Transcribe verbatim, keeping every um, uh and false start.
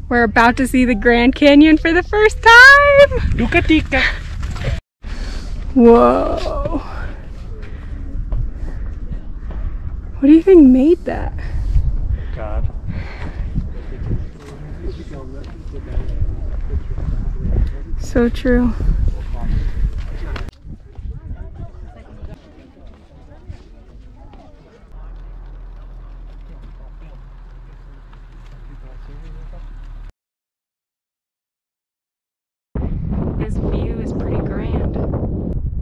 We're about to see the Grand Canyon for the first time! Yucateca! Whoa! What do you think made that? God. So true. This view is pretty grand.